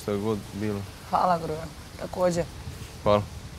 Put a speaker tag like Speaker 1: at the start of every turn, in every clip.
Speaker 1: šta je god bilo.
Speaker 2: Hvala, Grujo. Također.
Speaker 1: Hvala.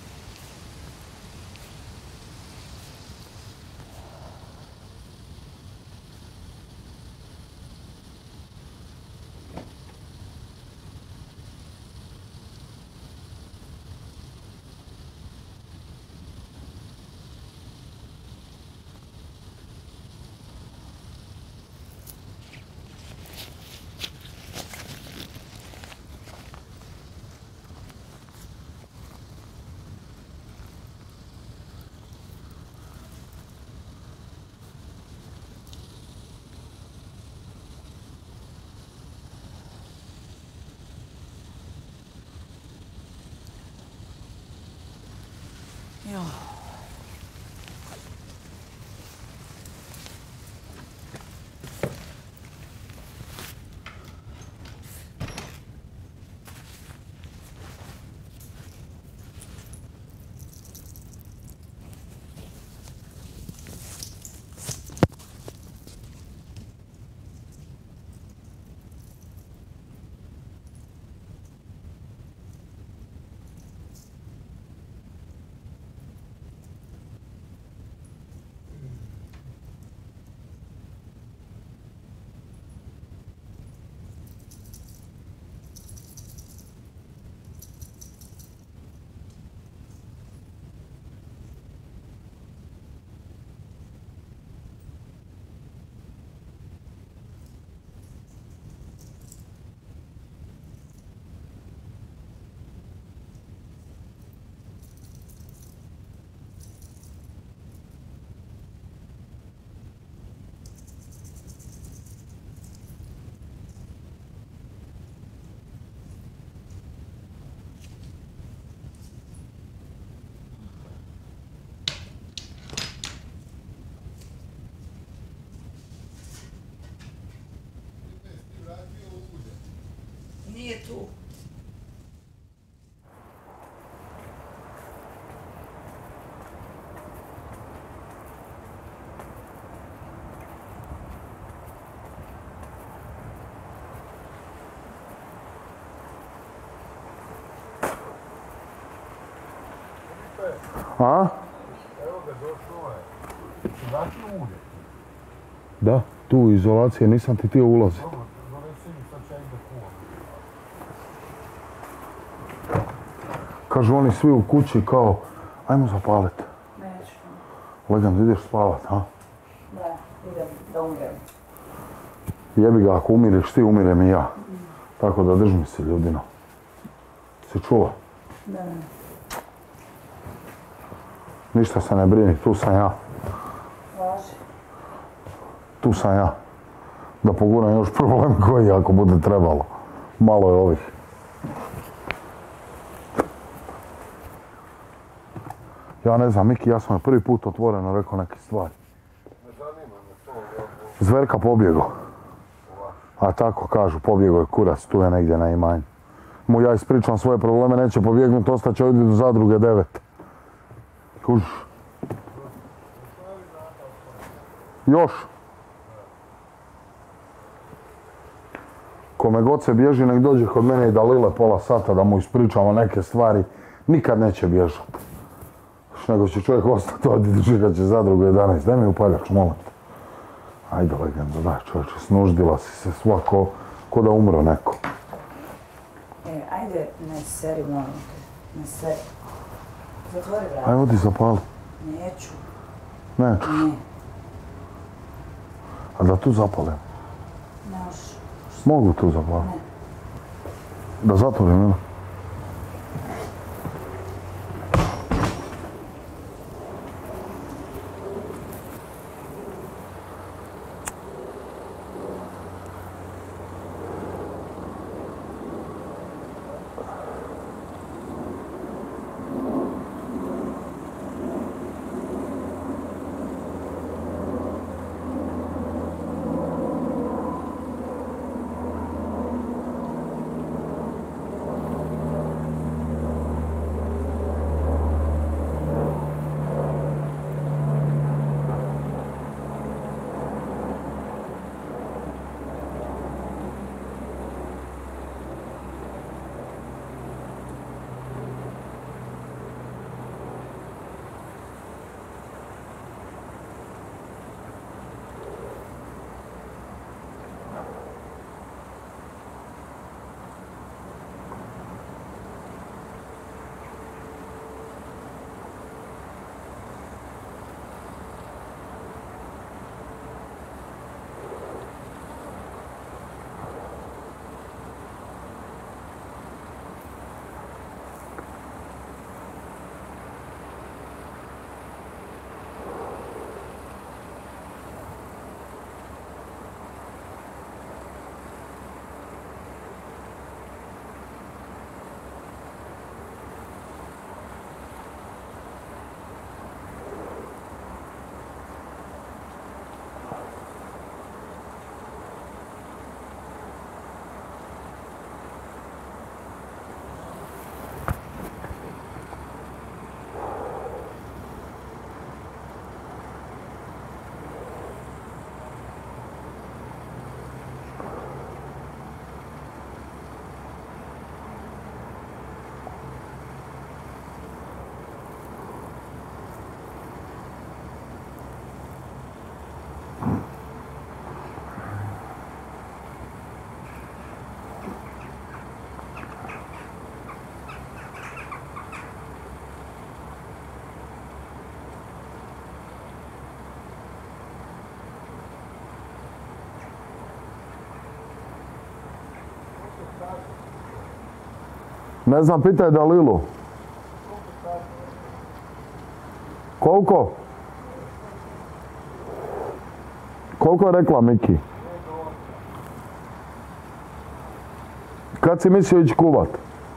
Speaker 2: Nije tu.
Speaker 3: A?
Speaker 4: Evo ga, došao je. Su dati ulje?
Speaker 3: Da, tu u izolaciji, nisam ti htio ulaziti.
Speaker 4: Dobro, donesi mi, sad će ja da kuvam.
Speaker 3: Kažu oni svi u kući kao, ajmo zapalit.
Speaker 2: Neću.
Speaker 3: Legam, ideš spavat, a?
Speaker 2: Da, idem da umrem.
Speaker 3: Jebi ga, ako umireš ti, umirem i ja. Tako da drž mi se, ljudino. Si čula?
Speaker 2: Da.
Speaker 3: Ništa se ne brini, tu sam ja.
Speaker 2: Važi.
Speaker 3: Tu sam ja. Da poguram još problem koji ako bude trebalo. Malo je ovih. Ja ne znam, Miki, ja sam prvi put otvoreno rekao neke stvari.
Speaker 4: Ne zanima me to.
Speaker 3: Zverka pobjegao. A tako kažu, pobjegao je kurac, tu je negdje na imanju. Mu ja ispričam svoje probleme, neće pobjegnuti, ostaće ovdje do zadruge 9. Kužiš? Još? Kome god se bježi, nek dođe kod mene i da lile pola sata da mu ispričamo neke stvari. Nikad neće bježati. Nego će čovjek ostati ovdje dočekat će zadrugu 11. Daj mi upaljač, molim te. Ajde, legendo, daj čovječe, snuždila si se svako, ko da umro neko.
Speaker 2: Ajde, ne seri, molim te. Ne seri. Zatvori vrata.
Speaker 3: Aj, odi zapali.
Speaker 2: Neću.
Speaker 3: Neću.
Speaker 2: Ne.
Speaker 3: A da tu zapalim?
Speaker 2: Ne možeš.
Speaker 3: Mogu tu zapaliti.
Speaker 2: Ne.
Speaker 3: Da zatvorim, ili? Ne znam, pitaj Dalilu. Koliko? Koliko je rekla Miki? Kad si mislio ići kuvat?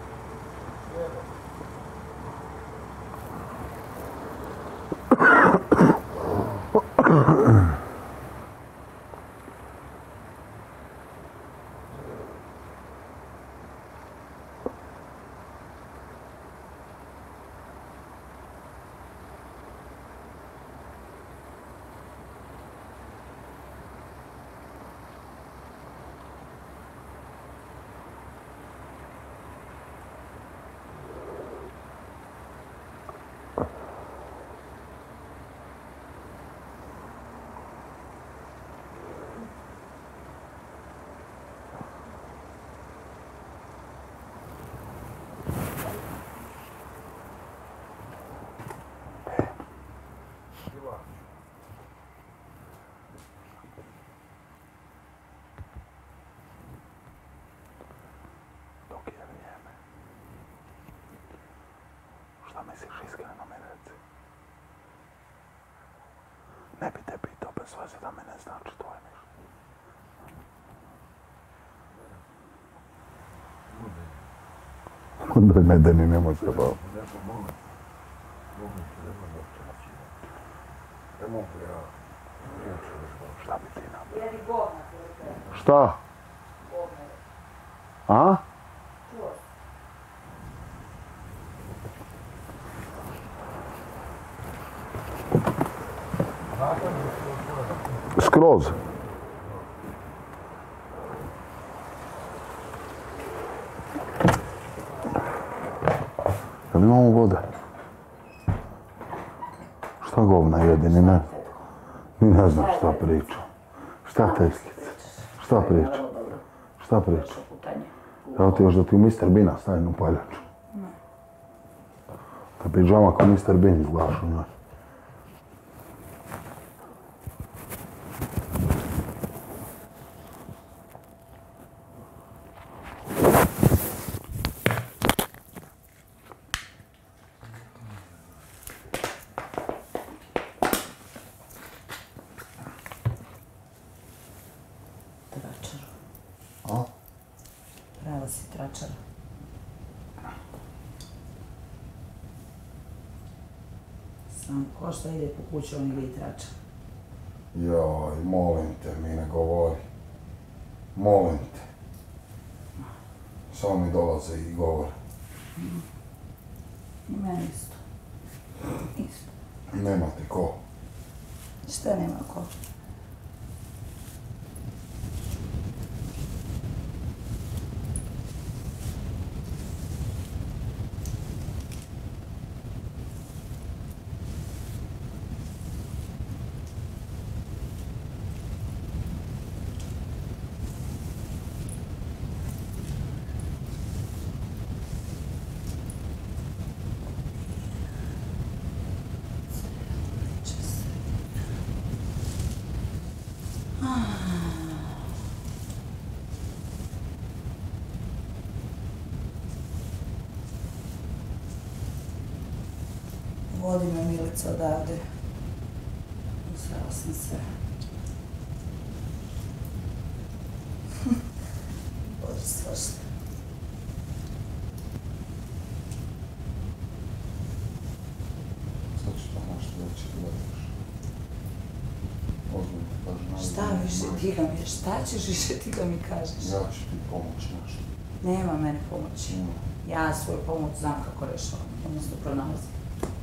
Speaker 3: Šta misliš, iskreno mi reci? Ne bi te pitao bez veze da mi ne znači tvoje mišljenje. Onda ne, da ni ne može baviti. Šta bi ti nam? Šta? A? Skroz. Jel imamo vode? Šta govna jedini, ne? Ni ne znam šta priča. Šta teskice? Šta priča? Šta priča? Evo ti još da ti u Mr. Beana stavim u paljaču. Ta pidžama ko Mr. Bean izglaš u njoj.
Speaker 2: Prava si tračara. Sam ko šta ide po kući, on ide i trača.
Speaker 3: Joj, molim te, mi ne govori. Molim te. Samo mi dolaze i govore.
Speaker 2: I meni isto. Isto.
Speaker 3: Nema ti ko.
Speaker 2: Šta nema ko? Vodi me Milica odavde. Uzela sam sve. Bože, svašta.
Speaker 3: Sad ću to nešto reći gledaš. Ozbiljno kažem.
Speaker 2: Šta više ti ga mi, šta ćeš više ti ga mi kažeš?
Speaker 3: Ja ću ti pomoći nešto.
Speaker 2: Nema mene pomoći. Ja svoju pomoć znam kako rešavam, odnosno pronalazim.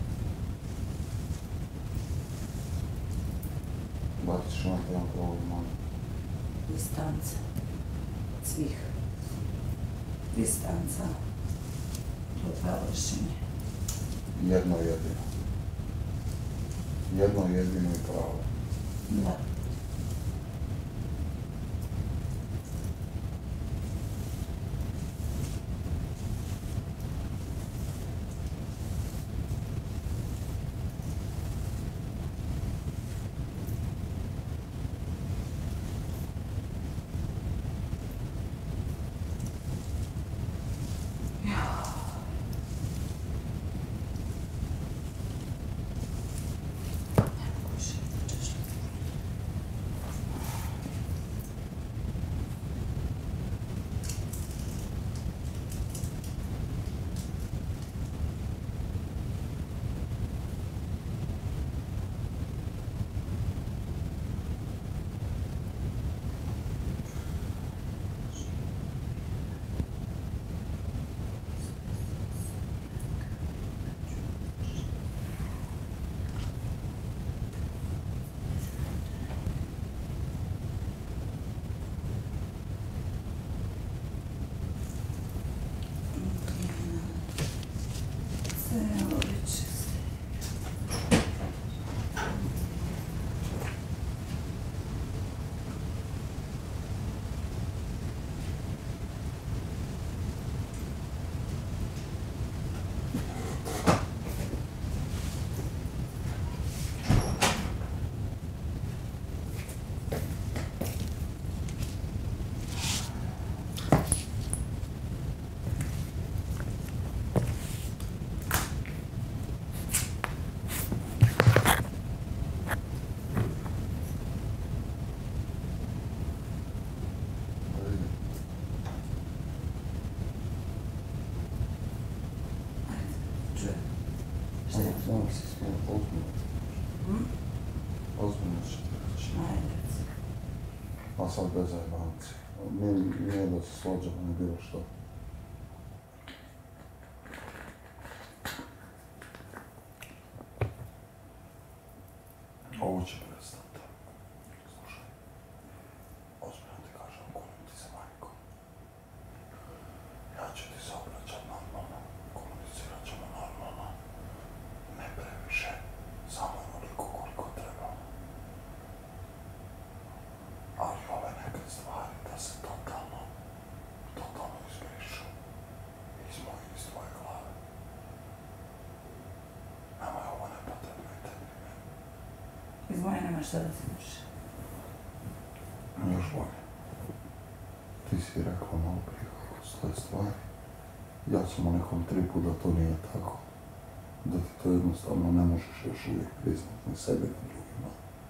Speaker 3: Da ti ćeš imati jedan problem, manje.
Speaker 2: Distanca. Od svih. Distanca. To je pravo rešenje.
Speaker 3: Jedno jedino. Jedno jedino i pravo.
Speaker 2: Da.
Speaker 3: Ozbiljno ću ti reći.
Speaker 2: Ajde.
Speaker 3: A sad bez zajebanci. Nije da se slođamo, ni bilo što. Ovo će prestati. Slušaj, ozbiljno ti kažem, kunim ti se majko. Ja ću ti se obraćat normalno, komunicirat ćemo normalno. Ne previše, samo onoliko koliko treba. Ali ove neke stvari da se totalno izbrišu iz tvoje glave. Nama je ovo nepotrebno i tebi.
Speaker 2: Iz moje nema šta da se piše.
Speaker 3: Još bolje. Ti si rekla malo prije kako su te stvari. Ja sam o nekom tripu da to nije tako. Da ti to jednostavno ne možeš još uvijek priznat ni sebi ni drugima.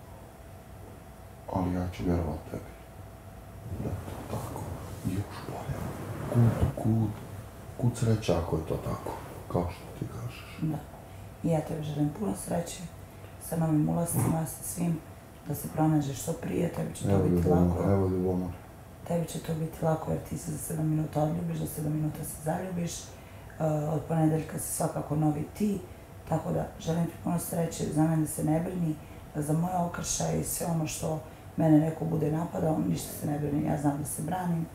Speaker 3: Ali ja ću vjerovat tebi. Da je to tako. Još bolje. Kud sreća ako je to tako. Kao što ti kažeš.
Speaker 2: Da. I ja tebi želim puno sreće sa novim ulascima, sa svim, da se pronađeš što prije, tebi će to biti lako.
Speaker 3: Evo ljubomor.
Speaker 2: Tebi će to biti lako jer ti se za 7 minuta odljubiš, za 7 minuta se zaljubiš. Od ponedeljka si svakako novi ti, tako da želim ti puno sreće, za mene se ne brini, za moje okršaje i sve ono što mene neko bude napadao, ništa se ne brini, ja znam da se branim.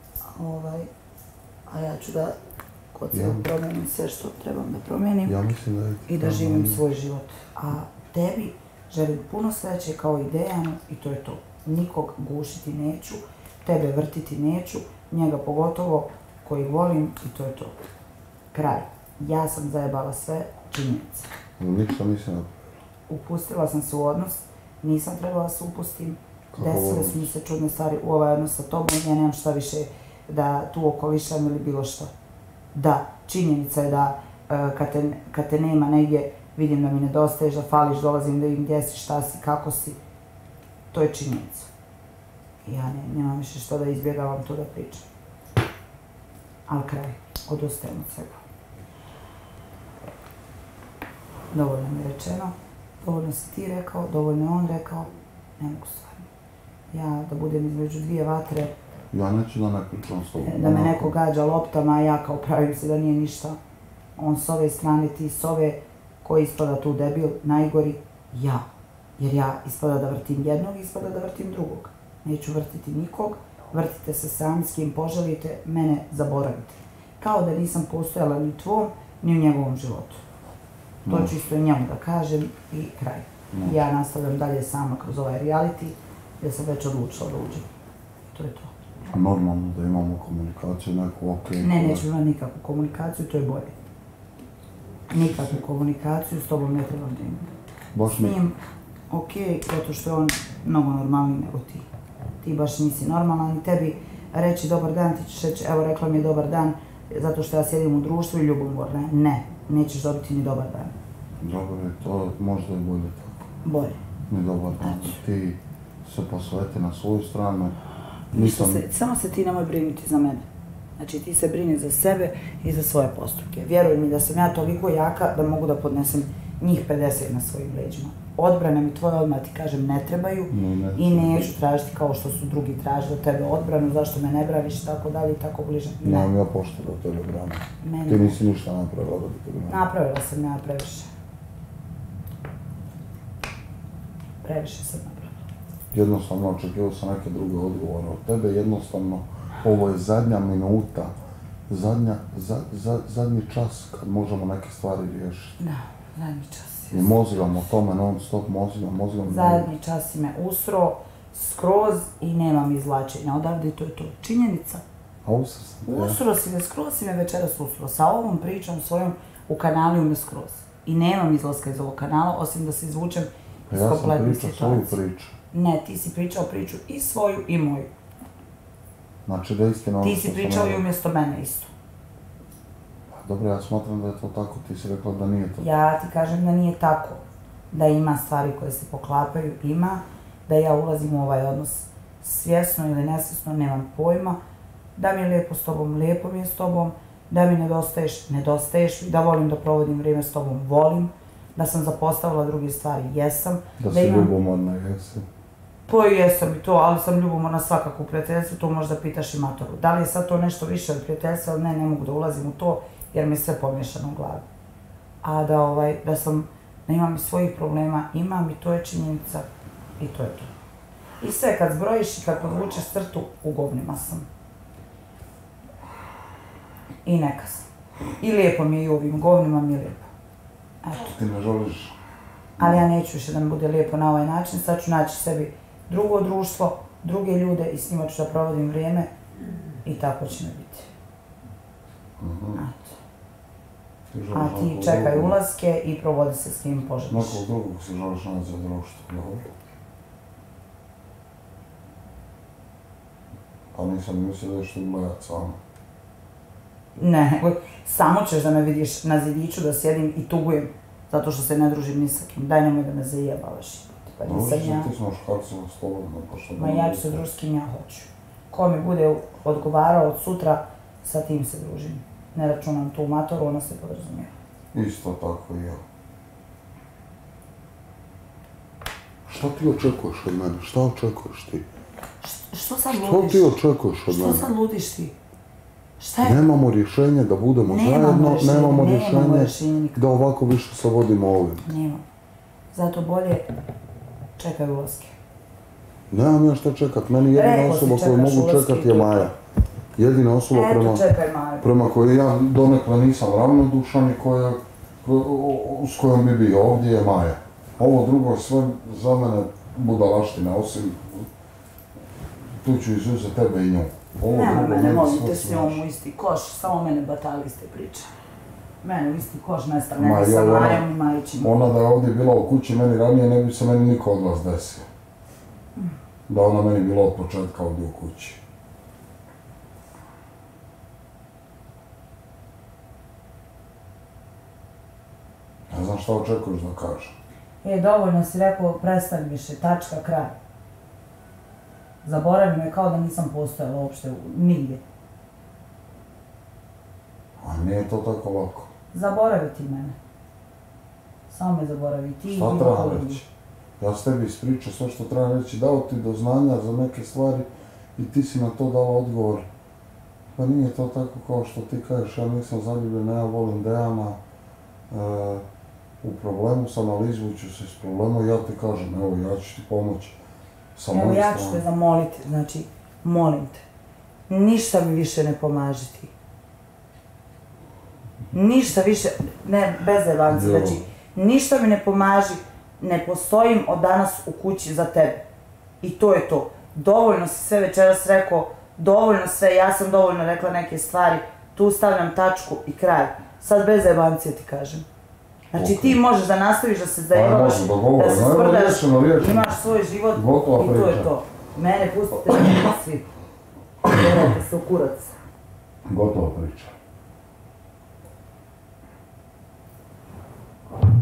Speaker 2: A ja ću da kod sebe promenim sve što trebam da promenim i da živim svoj život. A tebi želim puno sreće kao i Dejanu i to je to. Nikog gušiti neću, tebe vrtiti neću, njega pogotovo koji volim i to je to. Kraj. Ja sam zajebala sve, činjenica.
Speaker 3: Ništa nisi napravila.
Speaker 2: Upustila sam se u odnos, nisam trebala da se upustim, desile su mi se čudne stvari u ovaj odnos sa tobom, ja nemam šta više da tu okolišam ili bilo što. Da, činjenica je da kad te nema negdje, vidim da mi nedostaješ, da fališ, dolazim da vidim gdje si, šta si, kako si. To je činjenica. Ja nemam više što da izbjegavam to da pričam. Ali kraj, odustajem od svega. Dovoljno mi je rečeno, dovoljno si ti rekao, dovoljno je on rekao, ne mogu stvarno. Ja da budem između dvije vatre,
Speaker 3: ja neću da ne pričam s tobom.
Speaker 2: Da me neko gađa loptama, a ja kao pravim se da nije ništa. On s ove strane, ti s ove, koji ispada tu debil, najgori, ja. Jer ja ispada da vrtim jednog, ispada da vrtim drugog. Neću vrtiti nikog, vrtite se sami s kim poželite, mene zaboravite. Kao da nisam postojala ni u tvom, ni u njegovom životu. To čisto i njemu da kažem i kraj. Ja nastavljam dalje sama kroz ovaj reality, jer sam već odlučila da uđem. To je to.
Speaker 3: Normalno da imamo komunikaciju, neku okej.
Speaker 2: Ne, nećemo imati nikakvu komunikaciju, to je bolje. Nikakvu komunikaciju, s tobom ne trebam da imam. S njim, okej, zato što je on mnogo normalniji nego ti. Ti baš nisi normalan i tebi reći dobar dan, ti ćeš reći, evo rekla mi je dobar dan, zato što ja sjedim u društvu i ljubomorna. Ne, nećeš dobiti ni dobar dan.
Speaker 3: Dobro je, to možda je bolje tako.
Speaker 2: Bolje.
Speaker 3: Ni dobar dan, ti se posveti na svoju stranu.
Speaker 2: Samo se ti nemoj brinuti za mene. Znači ti se brini za sebe i za svoje postupke. Vjeruj mi da sam ja toliko jaka da mogu da podnesem njih 50 na svojim leđima. Odbrane mi tvoje odmah ti kažem ne trebaju i neću tražiti kao što su drugi tražili od tebe odbranu, zašto me ne braniš i tako dalje i tako bliže. Ne.
Speaker 3: Nemam ja pošto da tebe branim. Ti nisi ništa napravila da bi te branim.
Speaker 2: Napravila sam ja previše. Previše sam napravila.
Speaker 3: Jednostavno očekivao sam neke druge odgovore od tebe, jednostavno ovo je zadnja minuta, zadnji čas kad možemo neke stvari riješiti.
Speaker 2: Da, zadnji čas.
Speaker 3: I mozgam o tome non stop, mozgam.
Speaker 2: Zadnji čas si me usro skroz i nemam izvlačenja odavde i to je to. Činjenica.
Speaker 3: A usro sam te.
Speaker 2: Usro si me, skroz si me večeras usro. Sa ovom pričom svojom u kanaliju me skroz. I nemam izlaska iz ovog kanala, osim da se izvučem iz kompletne situacije.
Speaker 3: Ja sam pričao svoju priču.
Speaker 2: Ne, ti si pričao priču i svoju i moju.
Speaker 3: Znači da istina ono što sam...
Speaker 2: Ti si pričao i umjesto mene isto.
Speaker 3: Dobro, ja smatram da je to tako, ti si rekla da nije to.
Speaker 2: Ja ti kažem da nije tako. Da ima stvari koje se poklapaju, ima. Da ja ulazim u ovaj odnos svjesno ili nesvjesno, nemam pojma. Da mi je lijepo s tobom, lijepo mi je s tobom. Da mi nedostaješ, nedostaješ. Da volim da provodim vrijeme s tobom, volim. Da sam zapostavila druge stvari, jesam.
Speaker 3: Da si ljubomorna, jesi?
Speaker 2: Pa jesam i to, ali sam ljubomorna svakako u prijateljstvu, to možda pitaš i Matoru. Da li je sad to nešto više od prijateljstva, ali ne mogu da ulazim u to, jer mi je sve pomiješano u glavi. A da imam i svojih problema, imam i to je činjenica i to je to. I sve kad zbrojiš i kad podvučeš crtu, u govnima sam. I neka sam. I lijepo mi je i u ovim govnima mi je lijepo. Eto.
Speaker 3: Ti ne želiš?
Speaker 2: Ali ja neću više da mi bude lijepo na ovaj način, sad ću naći sebi drugo društvo, druge ljude i s njima ću da provodim vrijeme i tako će mi biti. Eto. A ti čekaj ulaske i provodi se s kim poželiš.
Speaker 3: Nekog drugog se želiš naći za društvo, dobro? Pa nisam mislio da ćeš ti gledat samo.
Speaker 2: Ne, samo ćeš da me vidiš na zidiću da sjedim i tugujem, zato što se ne družim ni sa kim. Daj nemoj da me zajebavaš.
Speaker 3: Družiš se ti s muškarcima slobodno, pa što...
Speaker 2: Ma ja ću se družiti s kim ja hoću. Ko mi bude odgovarao od sutra, sa tim se družim. Ne računam tu Matoru, ona se podrazumijeva.
Speaker 3: Isto tako i ja. Šta ti očekuješ od mene? Šta očekuješ ti?
Speaker 2: Što sad ludiš?
Speaker 3: Što ti očekuješ od mene?
Speaker 2: Što sad ludiš ti? Šta je?
Speaker 3: Nemamo rješenje da budemo zajedno, nemamo rješenje da ovako više se vodimo ovim.
Speaker 2: Nemamo. Zato bolje čekaj ulaske.
Speaker 3: Nemam ja šta čekat, meni jedina osoba koju mogu čekat je Maja. Jedina osoba prema kojoj ja donekle nisam ravnodušan i s kojom bi bio ovdje je Maja. Ovo drugo je sve za mene budalaština, osim tu ću izuzeti tebe i nju.
Speaker 2: Nema mene, molite s njom u isti koš, samo mene batali ste priča. Mene u isti koš ne stavljeni sa Majom i Majićim.
Speaker 3: Ona da je ovdje bila u kući meni ranije, ne bi se meni niko od vas desio. Da ona meni bila od početka ovdje u kući. Ne znam šta očekuješ da kažem.
Speaker 2: Dovoljno si rekao, prestani više, tačka, kraj. Zaboravi me kao da nisam postojala uopšte nigdje.
Speaker 3: A nije to tako lako.
Speaker 2: Zaboravi ti mene. Samo me zaboravi ti.
Speaker 3: Šta treba reći? Ja s tebi ispričao sve što treba reći, dao ti do znanja za neke stvari i ti si na to dao odgovor. Pa nije to tako kao što ti kažeš, ja nisam zaljubljen, ja volim Dejana, u problemu sam, ali izvuću se s problema i ja ti kažem, evo ja ću ti pomoći.
Speaker 2: Evo ja ću te zamoliti, znači, molim te, ništa mi više ne pomaži ti. Ništa više, ne, bez jebanci, znači, ništa mi ne pomaži, ne postojim od danas u kući za tebe. I to je to. Dovoljno si sve večeras rekao, dovoljno sve, ja sam dovoljno rekla neke stvari, tu stavljam tačku i kraj. Sad bez jebancije ti kažem. Znači ti možeš da nastaviš da se zajebaš, da se sprdaš, imaš svoj život i to je to. Mene pustite da svi. Vjerujte se u kurac.
Speaker 3: Gotova priča.